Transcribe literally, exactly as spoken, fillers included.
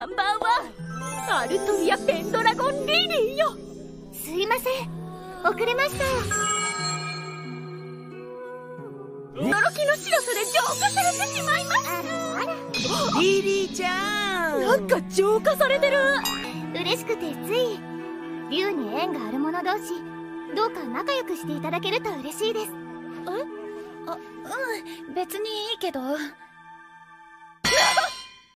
ナンバーワンアルトリアペンドラゴンリリーよ。 すいません、遅れました。 驚きの白さで浄化されてしまいます。 あらあらリリーちゃん、 なんか浄化されてる。 嬉しくてつい。竜に縁がある者同士、どうか仲良くしていただけると嬉しいです。 え？あ、うん、別にいいけど。